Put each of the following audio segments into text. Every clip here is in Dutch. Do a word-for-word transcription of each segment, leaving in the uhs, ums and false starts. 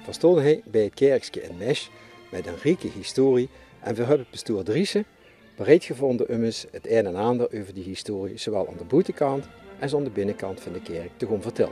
We stonden hier bij het kerkje in Mesch met een rijke historie en we hebben pastoor Driessen bereid gevonden om eens het een en ander over die historie zowel aan de buitenkant als aan de binnenkant van de kerk te gaan vertellen.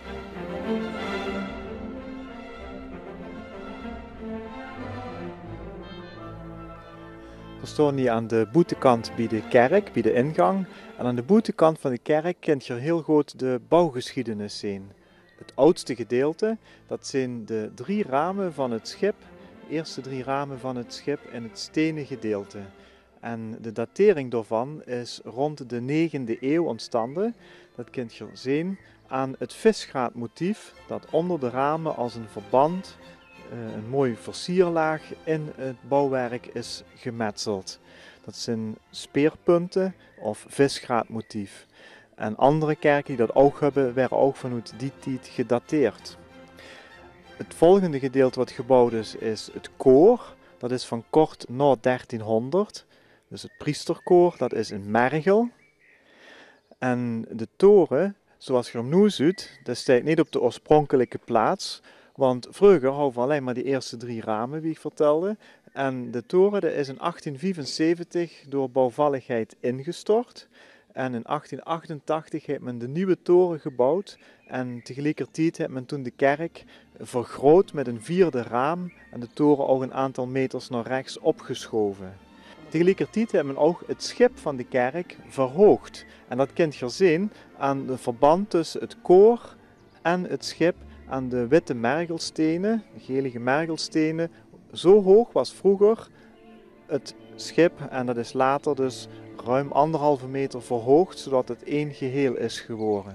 We staan hier aan de buitenkant bij de kerk, bij de ingang. En aan de buitenkant van de kerk kunt je heel goed de bouwgeschiedenis zien. Het oudste gedeelte, dat zijn de drie ramen van het schip, de eerste drie ramen van het schip in het stenen gedeelte. En de datering daarvan is rond de negende eeuw ontstaan. Dat kunt je zien aan het visgraatmotief dat onder de ramen als een verband, een mooi versierlaag in het bouwwerk is gemetseld. Dat zijn speerpunten of visgraatmotief. En andere kerken die dat ook hebben, werden ook vanuit die tijd gedateerd. Het volgende gedeelte wat gebouwd is, is het koor. Dat is van kort na dertienhonderd. Dus het priesterkoor, dat is in Mergel. En de toren, zoals je hem nu ziet, dat staat niet op de oorspronkelijke plaats. Want vroeger hadden we alleen maar die eerste drie ramen, wie ik vertelde. En de toren dat is in achttien vierenzeventig door bouwvalligheid ingestort. En in achttien achtentachtig heeft men de nieuwe toren gebouwd. En tegelijkertijd heeft men toen de kerk vergroot met een vierde raam. En de toren ook een aantal meters naar rechts opgeschoven. Tegelijkertijd heeft men ook het schip van de kerk verhoogd. En dat kunt je zien aan de verband tussen het koor en het schip. Aan de witte mergelstenen, de gelige mergelstenen. Zo hoog was vroeger het schip en dat is later dus ruim anderhalve meter verhoogd, zodat het één geheel is geworden.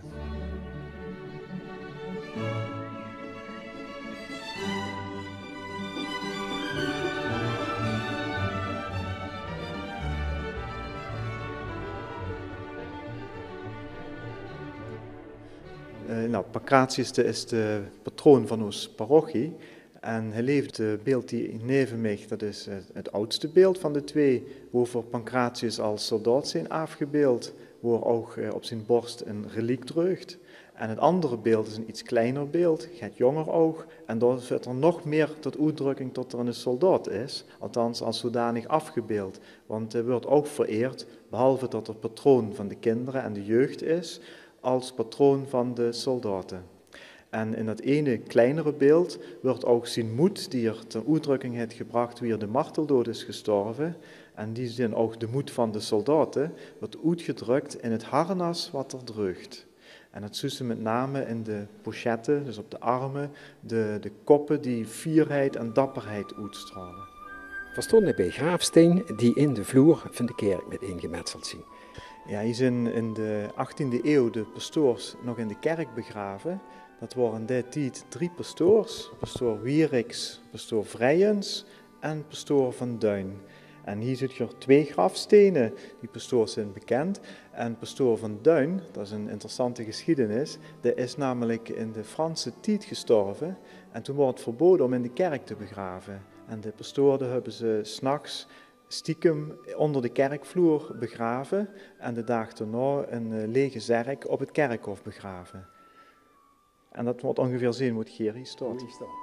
Uh, nou, Pancratius is de patroon van onze parochie en hij leeft het beeld die neven mij, dat is het oudste beeld van de twee, waarover Pancratius als soldaat zijn afgebeeld, waar ook op zijn borst een reliek dreugt. En het andere beeld is een iets kleiner beeld, gaat jonger oog, en daar zit er nog meer tot uitdrukking tot er een soldaat is, althans als zodanig afgebeeld. Want hij wordt ook vereerd, behalve dat er patroon van de kinderen en de jeugd is, als patroon van de soldaten. En in dat ene kleinere beeld wordt ook zijn moed, die er ter uitdrukking heeft gebracht wie er de marteldood is gestorven, en die is dan ook de moed van de soldaten, wordt uitgedrukt in het harnas wat er dreugt. En dat zie je met name in de pochetten, dus op de armen, de, de koppen die fierheid en dapperheid uitstralen. We stonden bij graafsteen die in de vloer van de kerk met ingemetseld zijn. Ja, hier zijn in de achttiende eeuw de pastoors nog in de kerk begraven. Dat waren in die tijd drie pastoors, pastoor Wieriks, pastoor Vrijens en pastoor Van Duin. En hier zit je twee grafstenen, die pastoors zijn bekend. En pastoor Van Duin, dat is een interessante geschiedenis, die is namelijk in de Franse tijd gestorven. En toen werd het verboden om in de kerk te begraven. En de pastoren hebben ze 's nachts stiekem onder de kerkvloer begraven en de dag daarna een lege zerk op het kerkhof begraven. En dat wordt ongeveer zien hoe het hier staat.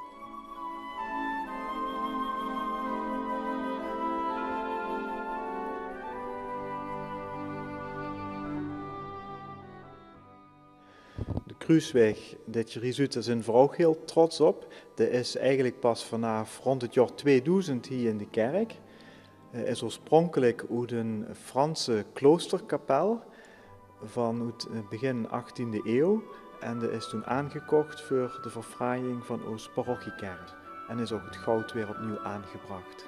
De kruisweg, dit je hier ziet, daar zijn we ook heel trots op. Dat is eigenlijk pas vanaf rond het jaar tweeduizend hier in de kerk. Het is oorspronkelijk uit een Franse kloosterkapel van het begin achttiende eeuw. En dat is toen aangekocht voor de verfraaiing van onze parochiekerk. En is ook het goud weer opnieuw aangebracht.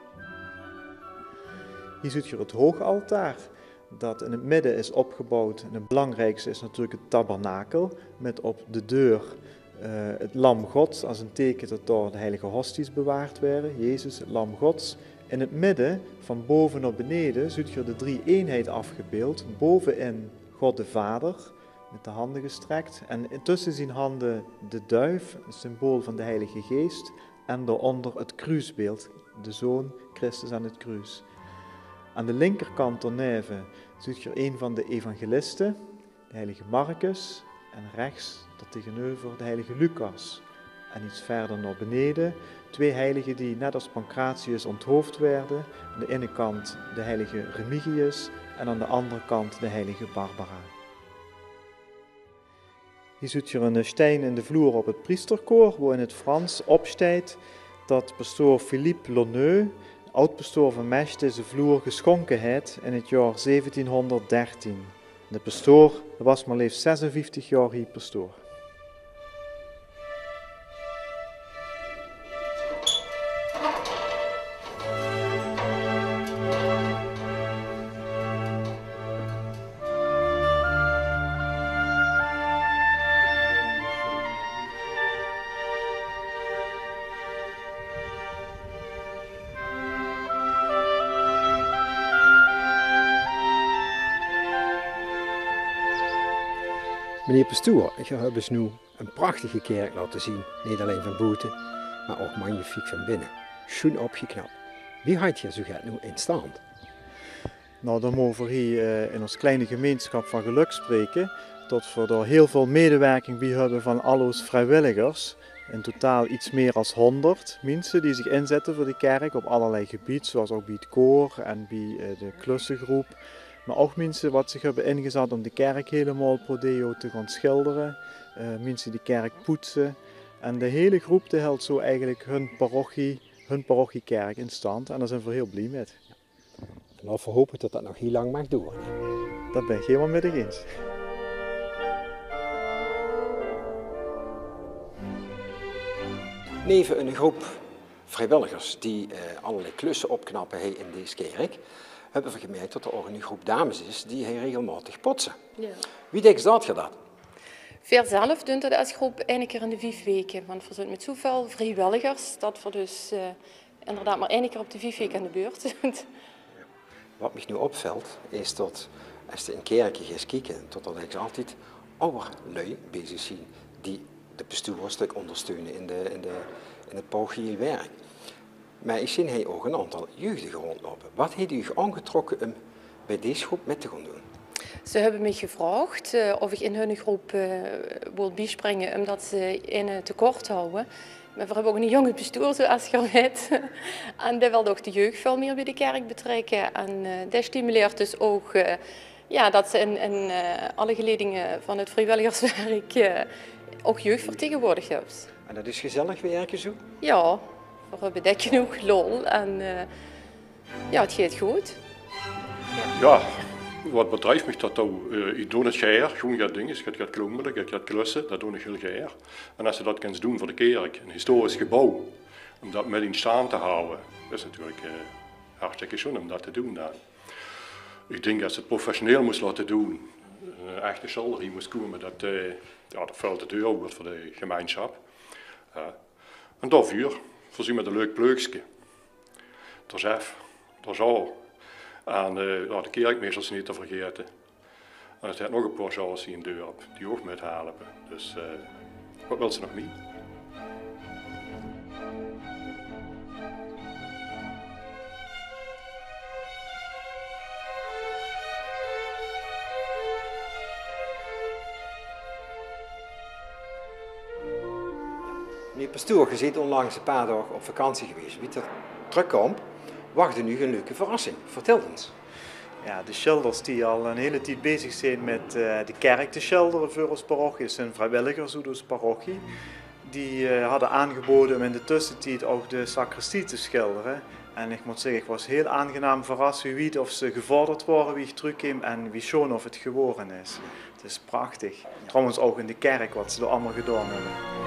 Hier ziet je het hoogaltaar, dat in het midden is opgebouwd. En het belangrijkste is natuurlijk het tabernakel, met op de deur uh, het lam Gods, als een teken dat daar de heilige hosties bewaard werden. Jezus, het lam Gods. In het midden, van boven naar beneden, ziet je de drie eenheid afgebeeld. Bovenin God de Vader, met de handen gestrekt. En tussen zijn handen de duif, een symbool van de Heilige Geest. En daaronder het kruisbeeld, de Zoon Christus aan het kruis. Aan de linkerkant der neven ziet je een van de evangelisten, de heilige Marcus. En rechts, daartegenover, de heilige Lucas. En iets verder naar beneden twee heiligen die net als Pancratius onthoofd werden. Aan de ene kant de heilige Remigius en aan de andere kant de heilige Barbara. Hier ziet je een steen in de vloer op het priesterkoor, waar in het Frans opstaat dat pastoor Philippe Lonneux, oud-pastoor van Mesch, deze vloer geschonken heeft in het jaar zeventienhonderddertien. De pastoor was maar liefst zesenvijftig jaar hier pastoor. Meneer pastoor, ik heb dus nu een prachtige kerk laten zien, niet alleen van buiten, maar ook magnifiek van binnen. Schoon opgeknapt. Wie houdt je zo gaat nu in stand? Nou, dan mogen we hier in ons kleine gemeenschap van geluk spreken, dat we er heel veel medewerking bij hebben van al onze vrijwilligers. In totaal iets meer dan honderd mensen die zich inzetten voor de kerk op allerlei gebieden, zoals ook bij het koor en bij de klussengroep. Maar ook mensen wat zich hebben ingezet om de kerk helemaal pro deo te gaan schilderen. Uh, mensen die de kerk poetsen. En de hele groep die houdt zo eigenlijk hun parochie, hun parochiekerk in stand. En daar zijn we heel blij met. Ja. En laten we hopen dat dat nog heel lang mag duren. Dat ben ik helemaal met je eens. Neven een groep vrijwilligers die uh, allerlei klussen opknappen in deze kerk, hebben we gemerkt dat er ook een groep dames is die hij regelmatig potsen. Ja. Wie denkt dat gedaan? Veel zelf doen dat als groep één keer in de vijf weken. Want we zijn met zoveel vrijwilligers dat we dus uh, inderdaad maar één keer op de vijf weken aan de beurt zijn. Wat me nu opvalt is dat als je in kerken gaat kijken, dat er eigenlijk altijd oude lui bezig zijn die de pastoor een stuk ondersteunen in, de, in, de, in het parochieel werk. Maar ik zie hij ook een aantal jeugdigen rondlopen. Wat heeft u aangetrokken om bij deze groep met te gaan doen? Ze hebben mij gevraagd uh, of ik in hun groep uh, wil bijspringen omdat ze een tekort houden. Maar we hebben ook een jonge pastoor, zoals je weet. En die wil ook de jeugd veel meer bij de kerk betrekken. En uh, dat stimuleert dus ook uh, ja, dat ze in, in uh, alle geledingen van het vrijwilligerswerk uh, ook jeugd vertegenwoordigd hebben. En dat is gezellig werken zo? Ja. We hebben dat genoeg lol en uh, ja, het gaat goed. Ja, ja wat bedrijft me dat ook? Uh, ik doe het graag, gewoon gaat dingen, ik ga klommelen, ik ga klussen, dat doe ik heel graag. En als je dat kunt doen voor de kerk, een historisch gebouw, om dat met in stand te houden, dat is natuurlijk uh, hartstikke schoon om dat te doen dan. Ik denk als het professioneel moest laten doen, een echte schilder moest komen, dat, uh, ja, dat valt de deur open voor de gemeenschap. Uh, en daarvoor voorzien met een leuk pleugje. Dat is af, dat is al. En uh, ja, de kerkmeesters niet te vergeten. En er zijn nog een paar zoals die in de deur op, die ook met helpen. Dus uh, wat wil ze nog niet? Meneer pastoor, je zit onlangs een paar dagen op vakantie geweest. Wie er terugkomt, wacht er nu een leuke verrassing. Vertel eens. Ja, de schilders die al een hele tijd bezig zijn met uh, de kerk te schilderen voor ons parochie, zijn vrijwilligers uit onze parochie. Die uh, hadden aangeboden om in de tussentijd ook de sacristie te schilderen. En ik moet zeggen, ik was heel aangenaam verrast wie weet of ze gevorderd waren, wie terugkwam en wie schoon of het geworden is. Het is prachtig. Trouwens ook in de kerk wat ze er allemaal gedaan hebben.